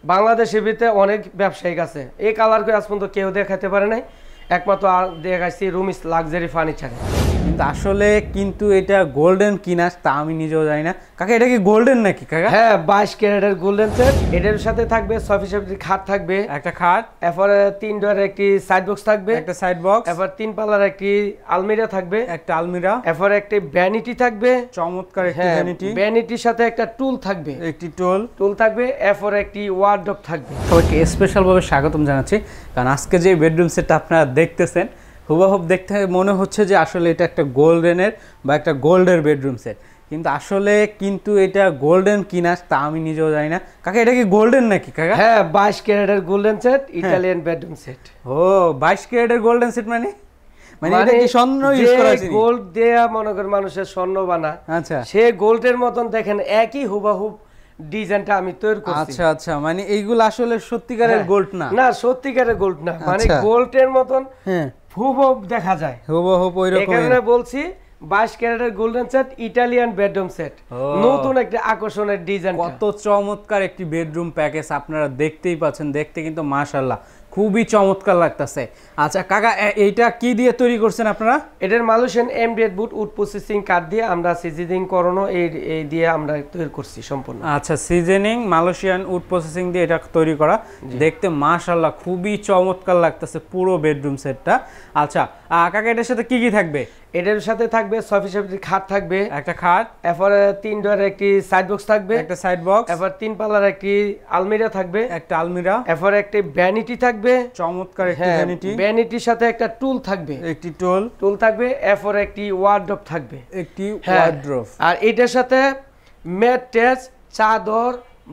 বাংলাদেশের ভিতরে অনেক ব্যবসায়িক আছে, এই কালার করে আজ পর্যন্ত কেউ দেখাতে পারে নাই, একমাত্র দেখাচ্ছি রুমিস লাক্সারি ফার্নিচারে। কিন্তু আসলে এটা গোল্ডেন কিনা তা আমি নিজেও জানি না। কাকা এটা কি গোল্ডেন নাকি কাকা? হ্যাঁ 22 ক্যারেটের গোল্ডেন সেট। এটার সাথে থাকবে 6 ফিট খাট থাকবে, একটা খাট, এরপরে 3 ডোরের একটি সাইড বক্স থাকবে, একটা সাইড বক্স, এরপর 3 পাল্লার একটি আলমিরা থাকবে, একটা আলমিরা, এরপর একটি ভ্যানিটি থাকবে, চমৎকার একটি ভ্যানিটি, ভ্যানিটির সাথে একটা টুল থাকবে, একটি টুল থাকবে, এরপর একটি ওয়ার্ডরোব থাকবে। সবাইকে স্পেশাল ভাবে স্বাগতম জানাচ্ছি, কারণ আজকে যে বেডরুম সেটটা আপনারা দেখতেছেন হুবহুব দেখতে মনে হচ্ছে যে আসলে এটা একটা গোল্ডেনের বা একটা গোল্ডের বেডরুম সেট, কিন্তু এটা গোল্ডেন কিনা তা আমি নিজেও জানি না। কাকা এটা কি গোল্ডেন নাকি কাকা? হ্যাঁ 22 ক্যারেটের golden set, Italian bedroom set. ও 22 ক্যারেটের গোল্ডেন সেট মানে এটা কি স্বর্ণ ইউজ করা হয়েছে? গোল্ড দেয়া মনে করেন মানুষের স্বর্ণ বানা। আচ্ছা, সে গোল্ডের মতন দেখেন একই হুবহুব ডিজাইনটা আমি তৈরি করছি। আচ্ছা আচ্ছা, মানে এইগুলো আসলে সত্যিকারের গোল্ড না? না সত্যিকারের গোল্ড না, মানে গোল্ডের মতন হুবহুব দেখা যায়, হুবহুব ওইরকম। এই কারণে বলছি 22 ক্যারেটের golden set, Italian bedroom set, নতুন একটা আকর্ষণের ডিজাইন। কত চমৎকার একটি বেডরুম প্যাকেজ আপনারা দেখতেই পাচ্ছেন, দেখতে কিন্তু মাশাআল্লাহ খুবই চমৎকার লাগতেছে। আচ্ছা কাকা এইটা কি দিয়ে তৈরি করছেন আপনারা? এটার মালয়েশিয়ান এমডিএফ উড প্রসেসিং কাঠ দিয়ে আমরা সিজনিং করানো এই দিয়ে আমরা তৈরি করছি সম্পূর্ণ। আচ্ছা, সিজনিং মালয়েশিয়ান উড প্রসেসিং দিয়ে এটা তৈরি করা, দেখতে মাশাআল্লাহ খুবই চমৎকার লাগতেছে পুরো বেডরুম সেটটা। আচ্ছা কাকা এটার সাথে কি কি থাকবে? এটার সাথে থাকবে 6 ফিট খাট থাকবে, একটা খাট, এরপরে 3 ডোরের একটি সাইড বক্স থাকবে, একটা সাইড বক্স, এরপর 3 পাল্লার একটি আলমিরা থাকবে, একটা আলমিরা, এরপর একটি ভ্যানিটি থাকবে, চমৎকার একটি ভ্যানিটি, ভ্যানিটির সাথে একটা টুল থাকবে, একটি টুল থাকবে, এরপর একটি ওয়ার্ডরোব থাকবে, একটি ওয়ার্ডরোব। আর এটার সাথে ম্যাট্রেস, চাদর,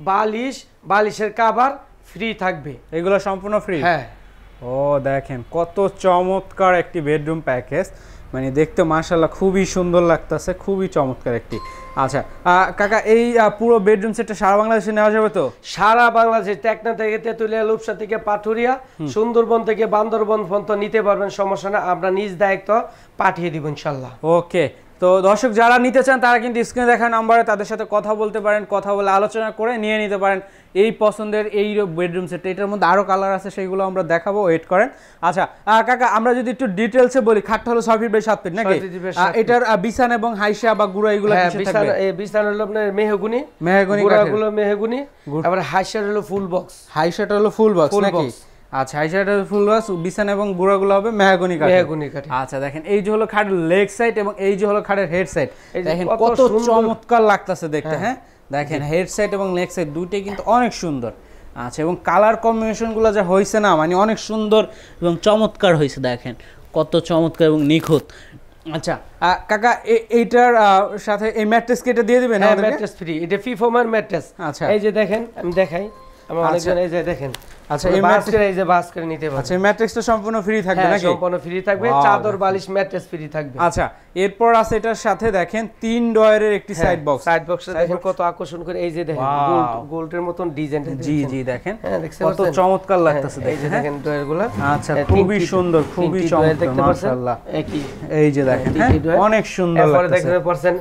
বালিশের কভার ফ্রি থাকবে। এগুলো সম্পূর্ণ ফ্রি? হ্যাঁ। ও দেখেন কত চমৎকার একটি বেডরুম প্যাকেজ, মানে দেখতে মাশাআল্লাহ খুবই সুন্দর লাগতেছে, খুবই চমৎকার একটি। আচ্ছা কাকা এই পুরো বেডরুম সেটটা সারা বাংলাদেশে নেওয়া যাবে তো? সারা বাংলাদেশে, টেকনা থেকে তেতুলিয়া, লুপসা থেকে পাথুরিয়া, সুন্দরবন থেকে বান্দরবন পর্যন্ত নিতে পারবেন, সমস্যা না, আমরা নিজ দায়িত্ব পাঠিয়ে দিব ইনশাআল্লাহ। ওকে, তো দর্শক যারা নিতে চান তারা কিন্তু স্ক্রিনে দেখা নাম্বারে তাদের সাথে কথা বলতে পারেন, কথা বলে আলোচনা করে নিয়ে নিতে পারেন এই পছন্দের এই বেডরুম সেট। এটার মধ্যে আরো কালার আছে, সেগুলো আমরা দেখাবো, ওয়েট করেন। আচ্ছা কাকা আমরা যদি একটু ডিটেইলসে বলি, খাটটা হলো 6 ফিট বাই 7 ফিট নাকি? এটার বিছানা এবং হাইসা বা গুড়া এগুলো কিসে থাকবে? বিছানা হলো আপনার মেহগনি, গুড়াগুলো মেহগনি, আবার হাইসা হলো ফুল বক্স। হাইসাটা হলো ফুল বক্স নাকি? আচ্ছা, হাইসাটা ফুল বক্স, বিছানা এবং গুড়াগুলো হবে মেহগনি কাঠ। আচ্ছা দেখেন এই যে হলো খাটের লেগ সাইড এবং এই যে হলো খাটের হেড সাইড, দেখেন কত চমৎকার লাগতেছে দেখতে। হ্যাঁ দেখেন হেড সাইড এবং লেগ সাইড দুইটাই কিন্তু অনেক সুন্দর। আচ্ছা, এবং কালার কম্বিনেশনগুলো যা হয়েছে না, মানে অনেক সুন্দর এবং চমৎকার হয়েছে, দেখেন কত চমৎকার এবং নিখুঁত। আচ্ছা কাকা এইটার সাথে এই ম্যাট্রেস কি এটা দিয়ে দিবেন? হ্যাঁ ম্যাট্রেস ফ্রি, এটা ফ্রি ফর্মার ম্যাট্রেস। আচ্ছা এই যে দেখেন, আমি দেখাই, আমার অনেকজন এই যে দেখেন। আচ্ছা এই ম্যাট্রেস এই যে বাস করে নিতে পারবেন। আচ্ছা এই ম্যাট্রেসটা সম্পূর্ণ ফ্রি থাকবে নাকি? সম্পূর্ণ ফ্রি থাকবে, চাদর বালিশ ম্যাট্রেস ফ্রি থাকবে। আচ্ছা এরপর আছে এটার সাথে দেখেন 3 ডয়ারের একটি সাইড বক্স। সাইড বক্সটা দেখেন কত আকর্ষণ করে, এই যে দেখেন গোল্ডের মতন ডিজাইনটা। জি দেখেন কত চমৎকার লাগতেছে দেখেন। এই যে দেখেন ডয়ারগুলো, আচ্ছা খুবই সুন্দর, খুবই চমৎকার মাশাআল্লাহ। এই যে দেখেন অনেক সুন্দর লাগতেছে। এরপর দেখেন পারছেন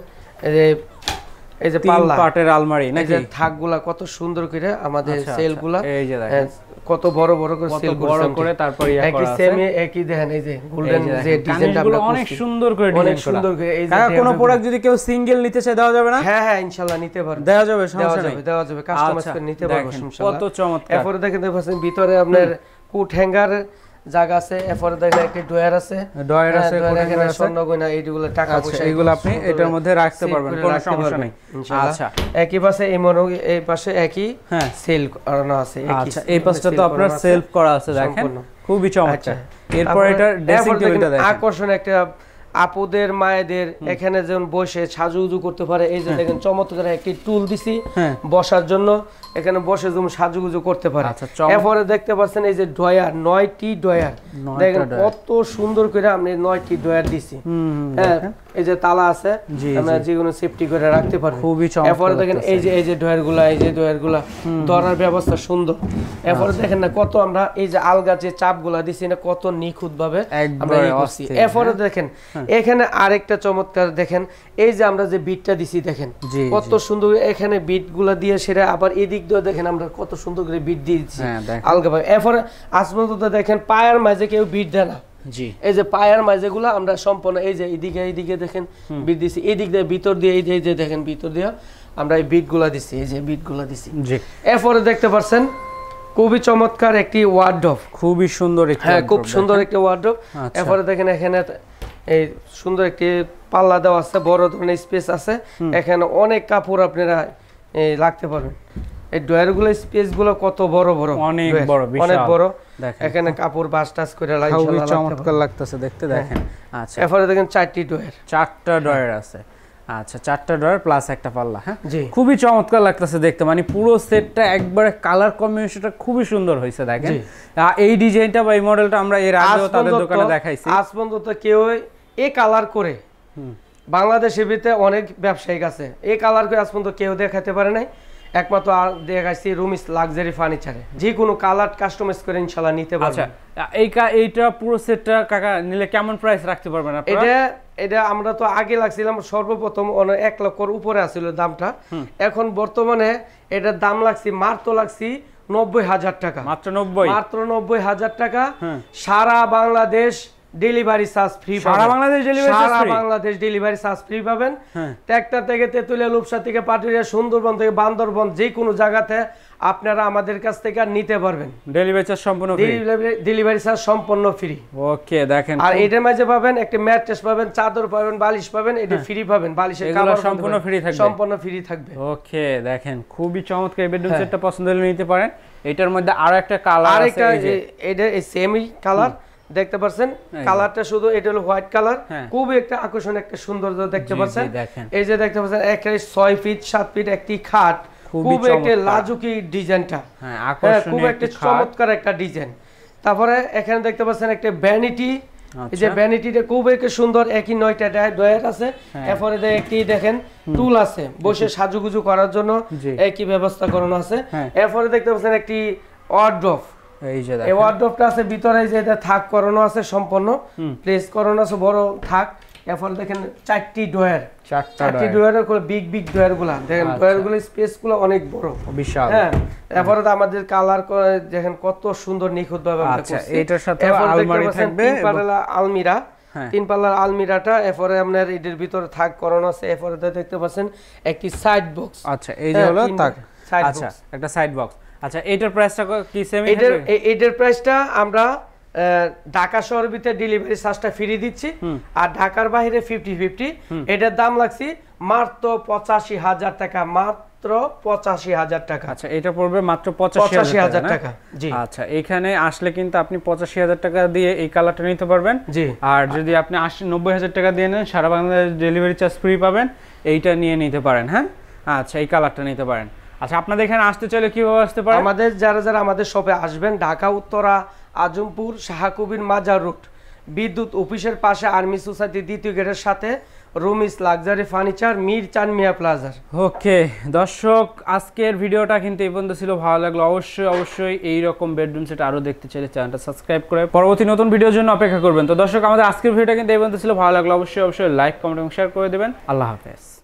এই যে পাল্লা পাটের আলমারি নাকি? থাকগুলা কত সুন্দর করে, আমাদের সেলগুলা এই যে দেখেন কত বড় বড় করে সেল করে তারপর একই সেম একই দেখেন, এই যে গোল্ডেন যে ডিজাইনটা আমরা অনেক সুন্দর করে ডিজাইন করা, অনেক সুন্দর করে। এই যে কোন প্রোডাক্ট যদি কেউ সিঙ্গেল নিতে চায় দেওয়া যাবে না? হ্যাঁ ইনশাআল্লাহ নিতে পারবে, দেওয়া যাবে, সমস্যা নেই, দেওয়া যাবে, কাস্টমাইজ করে নিতে পারবে ইনশাআল্লাহ। কত চমৎকার। এরপর দেখেন ভিতরে আপনার কোট হ্যাঙ্গার জায়গা আছে, এরপর দেখেন একটা ডয়ার আছে, এখানে স্বর্ণ গয়না এইগুলো টাকা পয়সা এইগুলো আপনি এটার মধ্যে রাখতে পারবেন, কোনো সমস্যা নেই। আচ্ছা একই পাশে এই পাশে একই সেল করানো আছে। আচ্ছা এই পাশটা তো আপনার সেলফ করা আছে, দেখেন খুবই চমৎকার। এরপর এটা ড্রেসিং টেবিলটা দেখেন, আকর্ষণ একটা আপুদের মায়েদের এখানে যেমন বসে সাজুগুজু করতে পারে। এই যে দেখেন চমৎকার একটি টুল দিছি বসার জন্য, এখানে বসে যেমন সাজুগুজু করতে পারে। এরপরে দেখতে পাচ্ছেন এই যে ডয়ার, 9টি ডয়ার, দেখেন কত সুন্দর করে আমরা 9টি ডয়ার দিছি। হ্যাঁ এই যে তালা আছে, আমরা যেগুলো সেফটি করে রাখতে পারবো। খুবই চমৎকার। এরপরে দেখেন এই যে ডয়ারগুলা ধরার ব্যবস্থা সুন্দর। এরপরে দেখেন না কত আমরা এই যে আলগা যে চাপগুলা দিছি না কত নিখুঁত ভাবে আমরা করছি। এরপরে দেখেন এখানে আরেকটা চমৎকার দেখেন এই যে আমরা যে বিটটা দিছি দেখেন কত সুন্দর এখানে বিটগুলা দিয়ে সেটা আবার এদিক দিয়ে দেখেন আমরা কত সুন্দর করে বিট দিয়েছি আলগা ভাবে। এরপরে আসমানতে দেখেন পায়ের মাঝে কেউ বিট দেয় না। জি, এই যে পায়ের মাঝেগুলো আমরা সম্পূর্ণ এই যে এইদিকে দেখেন বিট দিছি, এদিক দিয়ে ভিতর দিয়ে এই যে দেখেন ভিতর দিয়ে আমরা এই বিটগুলা দিছি, এই যে বিটগুলা দিছি। জি, এরপরে দেখতে পাচ্ছেন খুবই চমৎকার একটি ওয়ার্ডরোব, খুবই সুন্দর একটি, হ্যাঁ খুব সুন্দর একটি ওয়ার্ডরোব। এরপরে দেখেন এখানে এই সুন্দর একটি পাল্লা দেওয়া আছে, বড় ধরনের স্পেস আছে, এখানে অনেক কাপড় আপনারা রাখতে পারবেন। এই ডয়ারগুলো স্পেসগুলো কত বড় বড়, অনেক বড়, অনেক বড়। এখানে কাপড় বাস টাস করে লাগা ইনশাআল্লাহ চমৎকার লাগতেছে দেখতে। দেখেন আচ্ছা, এরপরে দেখেন 4টি ডয়ার, 4টা ডয়ার আছে। আচ্ছা, 4টা ডয়ার প্লাস একটা পাল্লা। হ্যাঁ, খুবই চমৎকার লাগতেছে দেখতে, মানে পুরো সেটটা একবারে কালার কম্বিনেশনটা খুবই সুন্দর হয়েছে। দেখেন এই ডিজাইনটা বা এই মডেলটা আমরা এর আগেও তাদের দোকানে দেখাইছি। আজ পর্যন্ত কেউ এই কালার করে বাংলাদেশের ভিতরে অনেক ব্যবসায়িক আছে, এই কালার করে আজ পর্যন্ত কেউ দেখাতে পারে নাই। একমাত্র দেখাইছি রুমিস লাক্সারি ফার্নিচারে, যে কোনো কালার কাস্টমাইজ করে ইনশাআল্লাহ নিতে পারবেন। আচ্ছা, এইটা পুরো সেটটা কাকা নিলে কেমন প্রাইস রাখতে পারবেন আপনারা? এটা আমরা তো আগে লাগছিলাম সর্বপ্রথম 1 লক্ষর উপরে আছিল দামটা, এখন বর্তমানে এটার দাম লাগছে মাত্র 90,000 টাকা। মাত্র 90,000 টাকা। সারা বাংলাদেশ ডেলিভারি চার্জ ফ্রি পাবেন। সারা বাংলাদেশ ডেলিভারি চার্জ ফ্রি পাবেন। টেকটা থেকে তেতুলিয়া, লুপসা থেকে পাটুরিয়া, সুন্দরবন থেকে বান্দরবন, যে কোনো জায়গাতে আপনারা আমাদের কাছ থেকে নিতে পারবেন। ডেলিভারি চার্জ সম্পূর্ণ ফ্রি, ডেলিভারি চার্জ সম্পূর্ণ ফ্রি। ওকে, দেখেন আর এটার মাঝে পাবেন একটা ম্যাট্রেস পাবেন, চাদর পাবেন, বালিশ পাবেন, এটা ফ্রি পাবেন। বালিশের কভার সম্পূর্ণ ফ্রি থাকবে, সম্পূর্ণ ফ্রি থাকবে। ওকে, দেখেন খুবই চমৎকার বেডরুম সেটটা পছন্দ হলে নিতে পারেন। এটার মধ্যে আরো একটা কালার আছে, এটা এই সেমই কালার দেখতে পাচ্ছেন, কালারটা শুধু এটা হলো হোয়াইট কালার, খুবই একটা আকর্ষণীয় একটা সৌন্দর্য দেখতে পাচ্ছেন। এই যে দেখতে পাচ্ছেন একটা 6 ফিট 7 ফিট একটি খাট, খুব একটা লাজুকি ডিজাইনটা, খুব একটা চমৎকার একটা ডিজাইন। তারপরে এখানে দেখতে পাচ্ছেন একটা ভ্যানিটি, এই যে ভ্যানিটিটা খুব একটা সুন্দর, একই 9টা ডয়ার আছে। এরপরে একটি দেখেন টুল আছে বসে সাজুগুজু করার জন্য, একই ব্যবস্থা করানো আছে। এরপরে দেখতে পাচ্ছেন একটি ওয়ার্ডরোব, এই যে এই ওয়ার্ডরোবটা আছে ভিতরে, যে এটা থাক করানো আছে, সম্পূর্ণ প্লেস করানো আছে, বড় থাক। এরপরে দেখেন 4টি ডয়ার, 4টি ডয়ারের করে বিগ ডয়ারগুলা দেখেন, ডয়ারগুলো স্পেসগুলো অনেক বড়, বিশাল। হ্যাঁ, এরপরে আমাদের কালার দেখেন কত সুন্দর নিখুঁত ভাবে আমরা করছি। এটার সাথে আলমারি থাকবে, 3 পাল্লা আলমিরা, 3 পাল্লার আলমিরাটা। এরপরে আপনার এর ভিতরে থাক করানো আছে। এরপরে দেখতে পাচ্ছেন একটি সাইড বক্স। আচ্ছা, এই যে হলো থাক, আচ্ছা একটা সাইড বক্স। আচ্ছা, এটার প্রাইসটা কি সেম? এটার প্রাইসটা আমরা ঢাকা শহরের ভিতরে ডেলিভারি চার্জটা ফ্রি দিচ্ছি, আর ঢাকার বাইরে 50-50। এটার দাম লাগছে মাত্র 85,000 টাকা, মাত্র 85,000 টাকা। আচ্ছা, এটা পড়বে মাত্র 85,000 টাকা। জি, আচ্ছা, এখানে আসলে কিন্তু আপনি 85,000 টাকা দিয়ে এই কালারটা নিতে পারবেন। জি, আর যদি আপনি 90,000 টাকা দিয়ে নেন, সারা বাংলাদেশ ডেলিভারি চার্জ ফ্রি পাবেন, এইটা নিয়ে নিতে পারেন। হ্যাঁ, আচ্ছা, এই কালারটা নিতে পারেন। আচ্ছা, আপনাদের এখানে আসতে চাইলে কিভাবে আসতে পারেন? আমাদের যারা আমাদের শপে আসবেন, ঢাকা উত্তরা আজমপুর শাহকুবির মাজার রোড, বিদ্যুৎ অফিসের পাশে আর্মি সোসাইটি 2য় গেটের সাথে রুমিস লাক্সারি ফার্নিচার, মির চানমিয়া প্লাজার। ওকে দর্শক, আজকের ভিডিওটা কিন্তু এই পর্যন্ত ছিল। ভালো লাগলো অবশ্যই এইরকম বেডরুম সেট আরো দেখতে চাইলে চ্যানেলটা সাবস্ক্রাইব করে পরবর্তী নতুন ভিডিওর জন্য অপেক্ষা করবেন। তো দর্শক, আমাদের আজকের ভিডিওটা কিন্তু এই পর্যন্ত ছিল। ভালো লাগলো অবশ্যই লাইক, কমেন্ট এবং শেয়ার করে দেবেন। আল্লাহ হাফেজ।